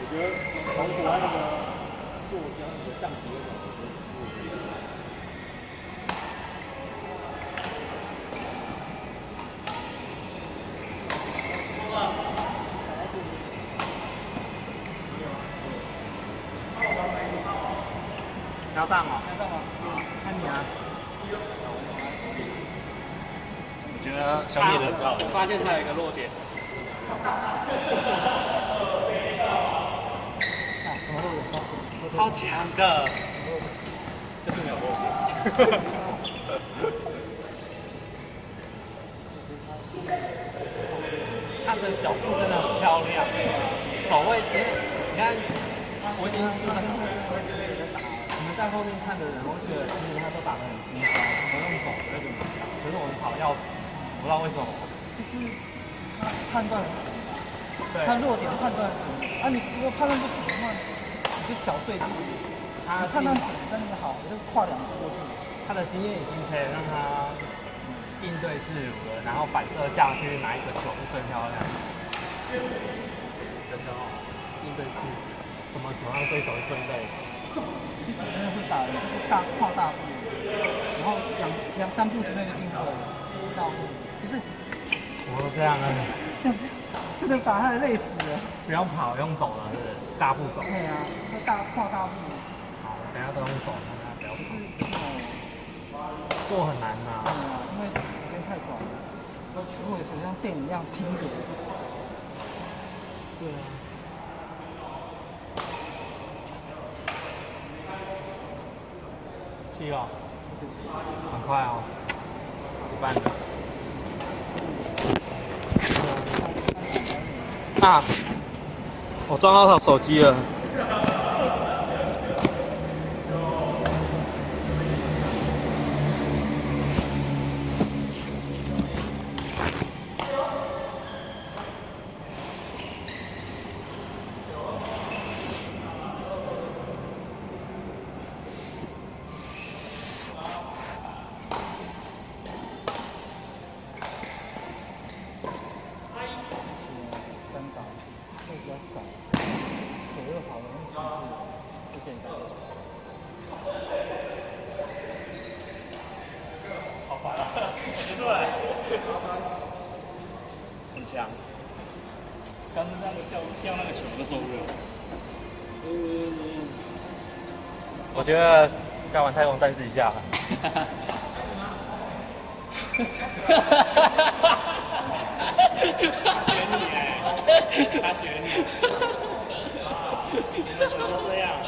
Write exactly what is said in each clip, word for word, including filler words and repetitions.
觉得从国外那个做这样子的降级那种，我觉得要上哦，要上吗？看你啊。我觉得兄弟的比较。我发现他有一个弱点。啊，什么弱点？超强的。就是没有弱点。他的脚步真的很漂亮，走位，你看，我已经你们在后面看的人，我觉得其实他都打得很轻松，不用走那种，可是我们跑要死，不知道为什么， 就是他判断很准， 对， 他弱点判断很准啊，你如果判断不准的话，你就小碎步，他判断准跟你好，就跨两步过去。 他的经验已经可以让他应对自如了，然后反射下去哪一个球是最漂亮的，真的哦，应对自如，什么球让对手是最累的。 其实真的会打人，就是大跨大步，然后两两三步之内就应付了大步，不是？ 我都这样了， 这样子真的把他累死了。 不用跑，用走了，是不是？大步走。 对啊，他大跨大步。 好，等下都用走，让他不要跑。 不是做很难呐、 对啊，因为时间太短了。如果有像电影一样听点。 对啊。七哦，很快哦，一半的。啊！我撞到他手机了。很强，刚刚那个掉掉那个球的受不了。嗯，我觉得该玩太空战士一下了。他学你哎，他学你。你们球都这样。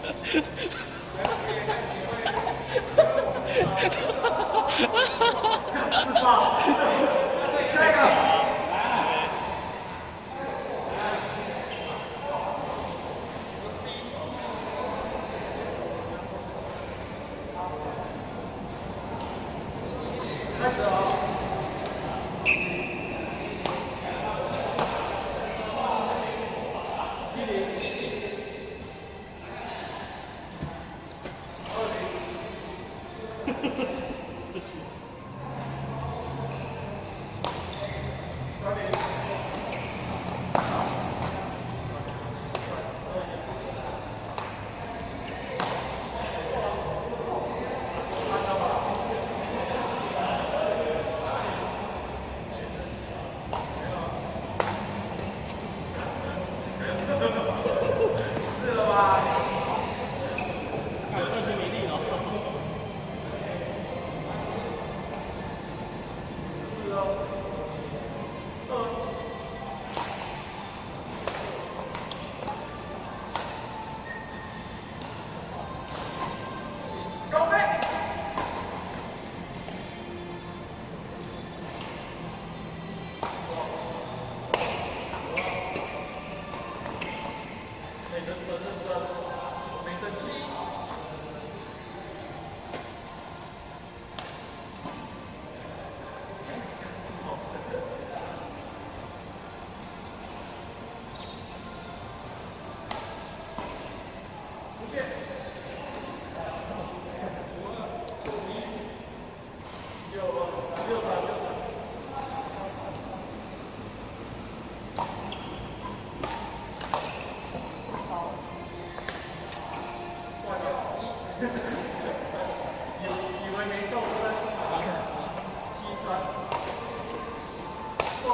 自爆！下一个。开始哦。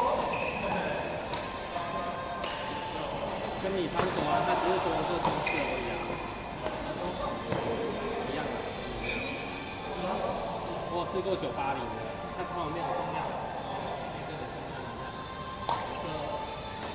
跟你差不多啊，他只是多做公式而已啊，一样的。我有试过九八零的，它旁边有重量，这个重量这个。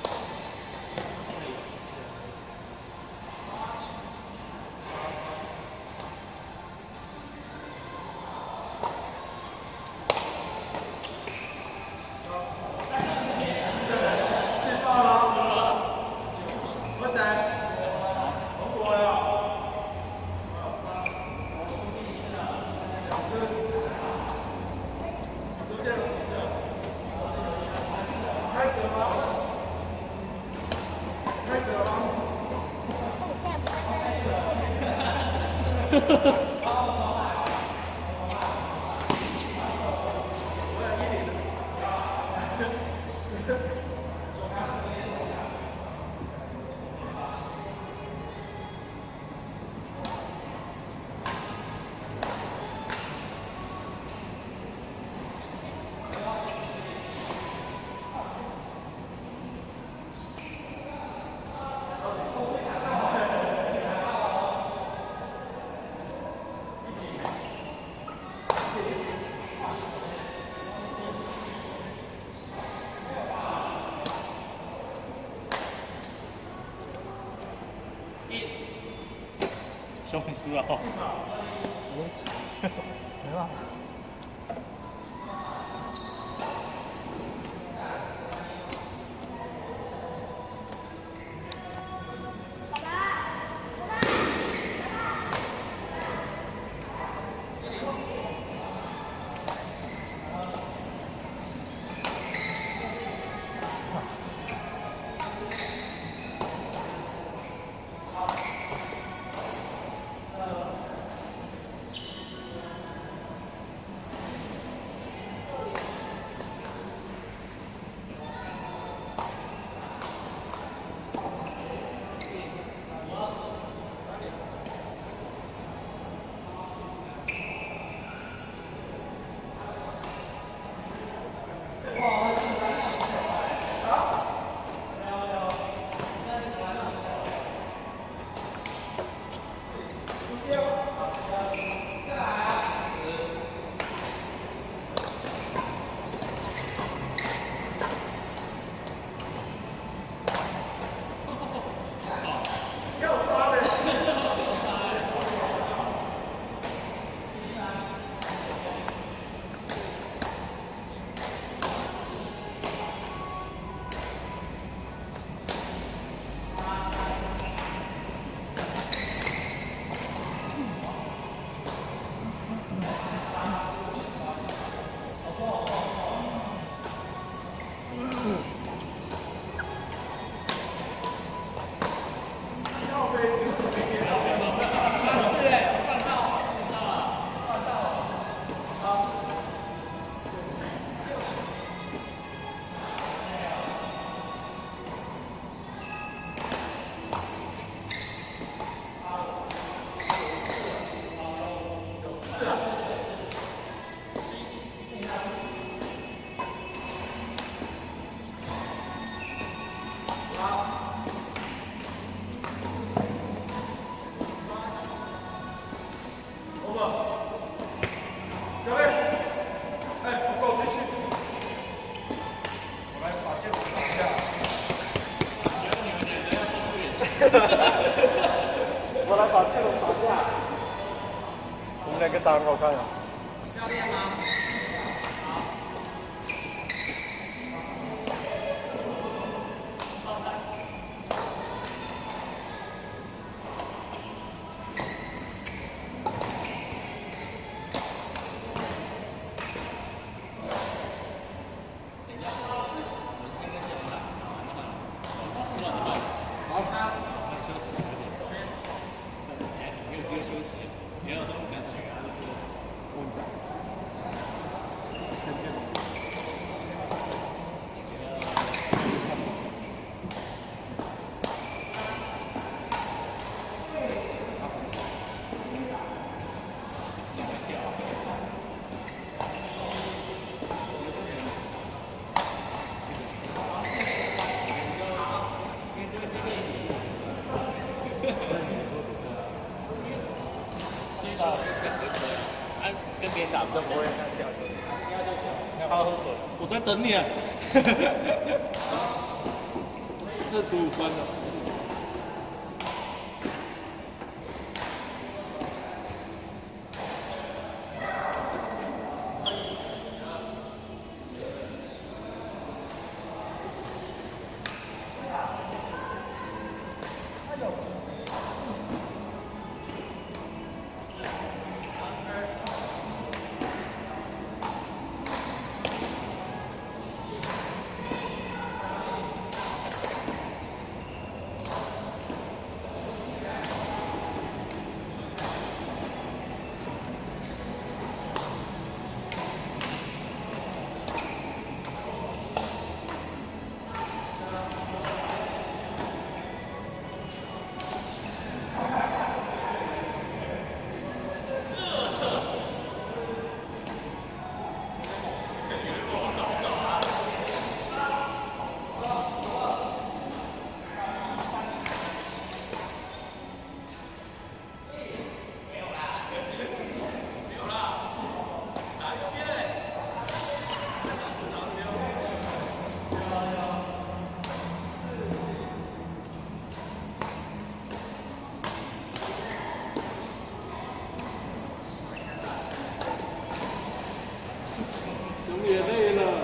兄弟输了哦。 没办法。 我来把这个打架。 你们两个打很好看啊。 教练吗？ 休息，也有这种感觉啊。 就不会再掉。他要喝水。 我在等你啊。这十五分了。也累了。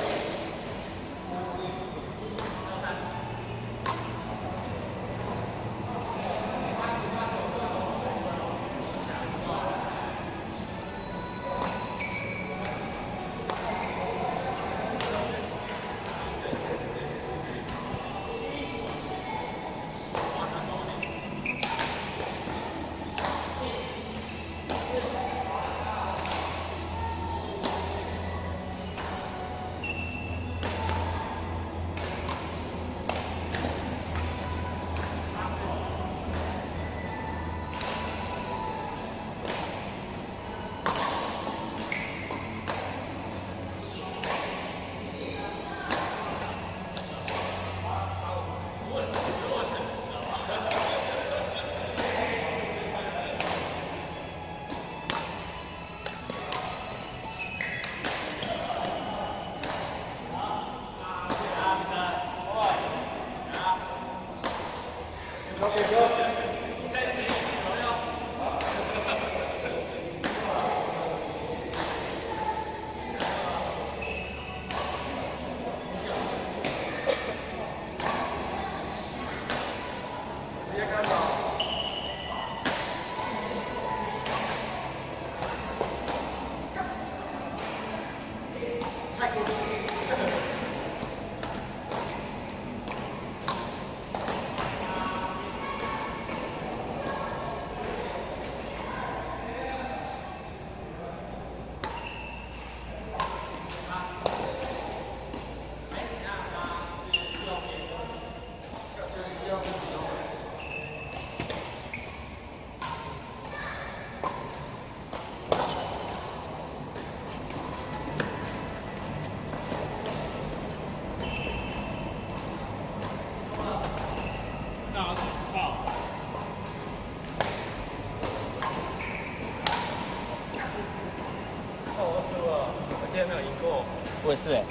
今天没有赢过， 我也是哎、欸。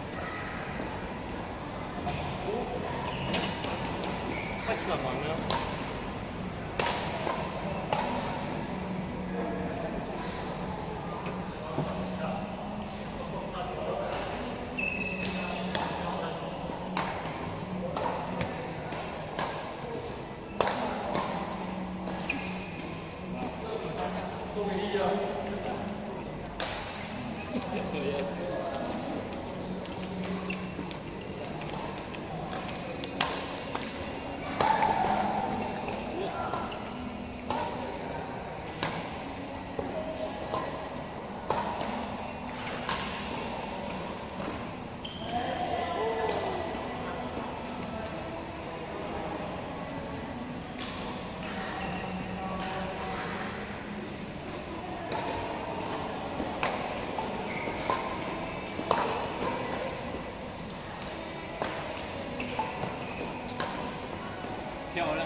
为什么呢？漂亮。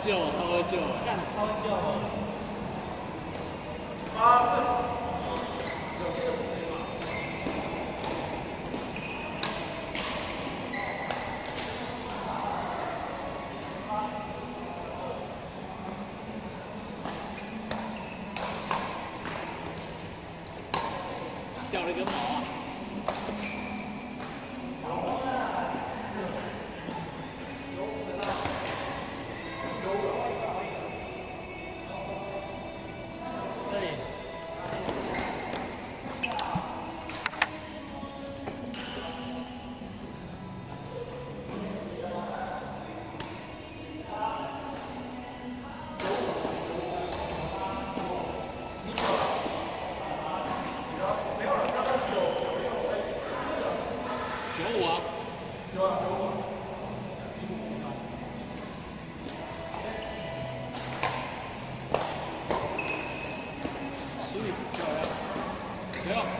旧，稍微旧， 干超旧。 掉了一根毛啊！九五啊！有啊，九五。十米漂亮，没有。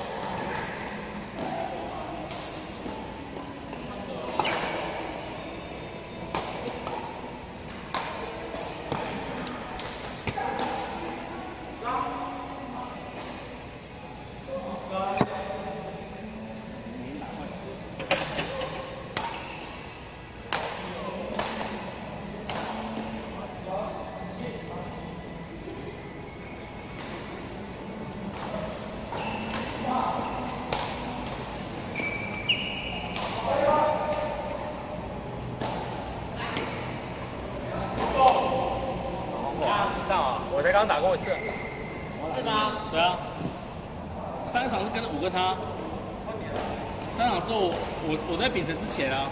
我才刚打过一次， 是吗？对啊，上一场是跟五个他，上一场是我我我在丙城之前啊。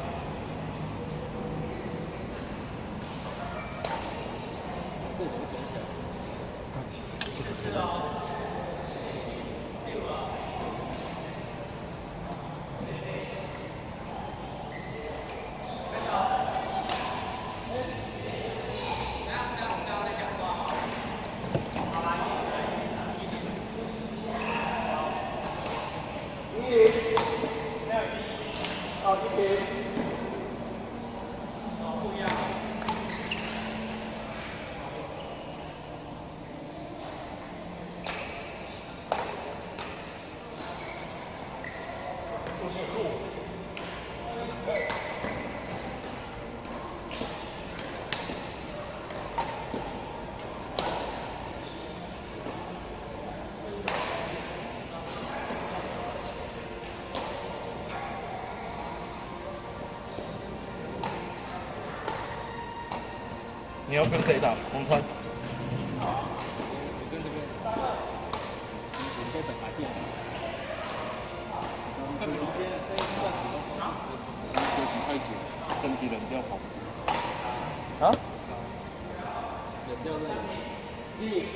这怎么捡起来？是啊。 你要跟谁打？红川。 我跟这边，你在等他进来。看时间，声音算很多。 休息太久，身体冷掉跑不动。 啊？ 冷掉那里。一。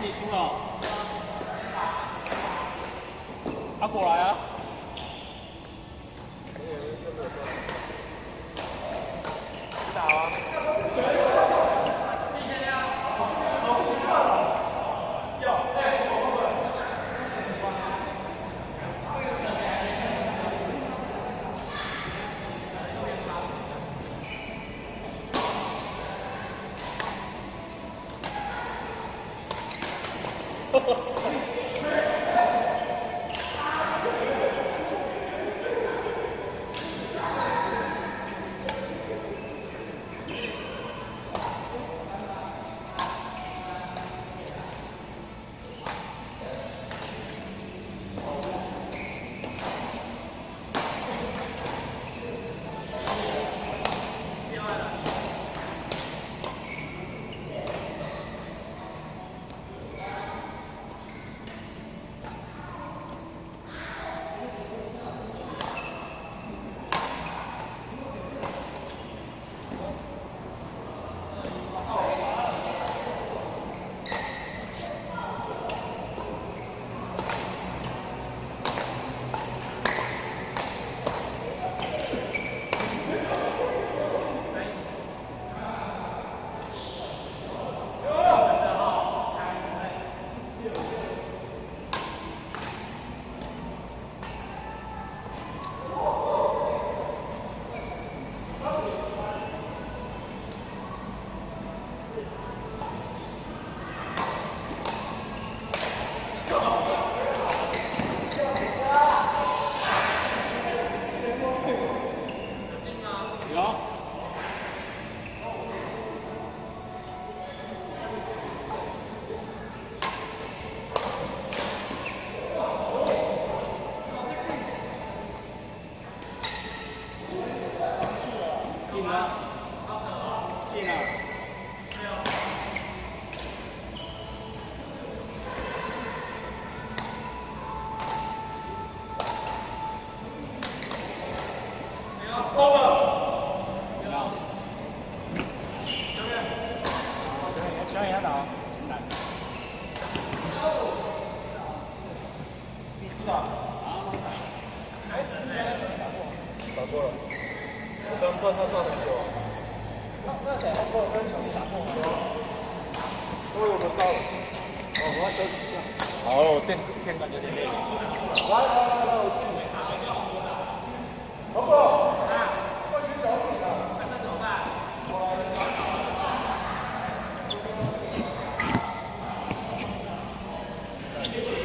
你输了。他过来啊！打啊！ 打过了，我刚断他断很久。那那谁打过？跟小丽打过吗？因为我们到了。哦，我要休息一下。好，我电电感有点累。来来来。